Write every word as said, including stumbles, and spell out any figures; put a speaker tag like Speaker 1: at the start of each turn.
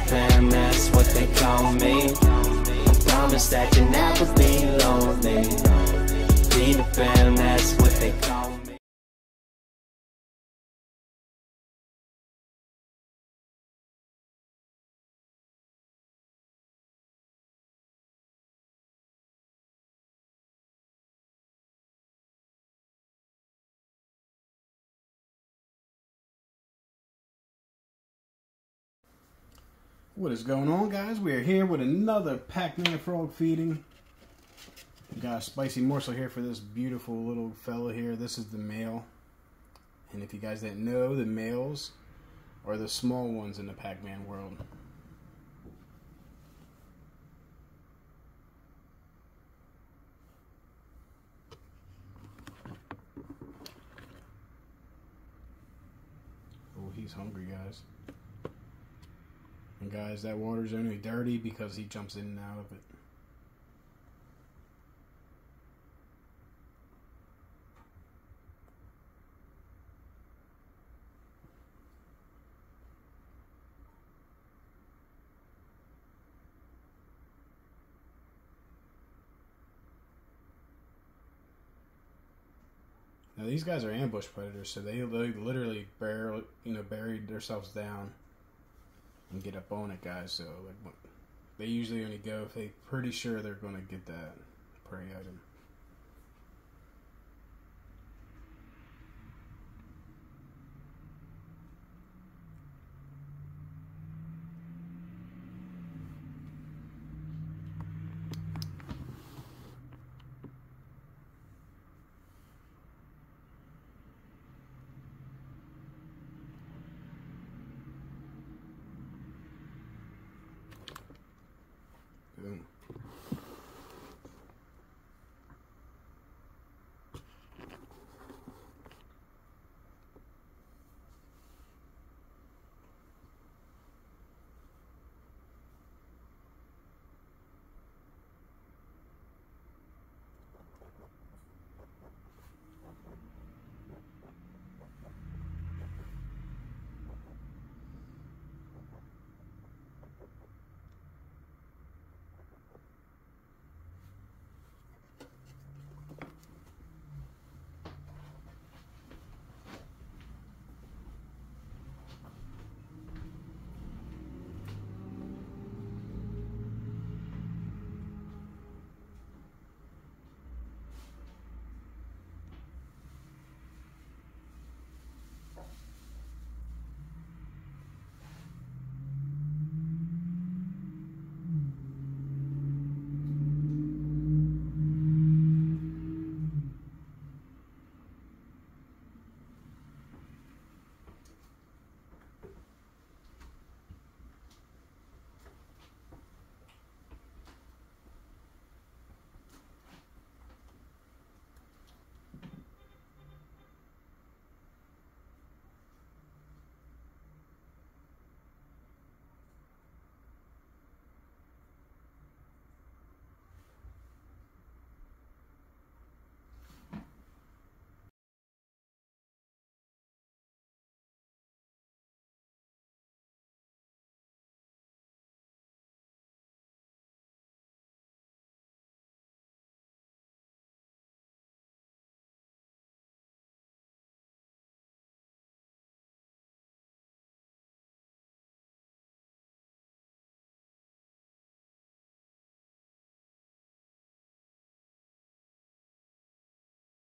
Speaker 1: fam, that's what they call me. I promise that you'll never be lonely. Feed the fam, that's what they call me.
Speaker 2: What is going on, guys? We are here with another Pac Man Frog Feeding. We got a spicy morsel here for this beautiful little fella here. This is the male. And if you guys didn't know, the males are the small ones in the Pac Man world. Oh, he's hungry, guys. And guys, that water's only dirty because he jumps in and out of it. Now these guys are ambush predators, so they, they literally barely, you know, buried themselves down and get up on it, guys. So like, they usually only go if they're pretty sure they're going to get that prey item. Boom.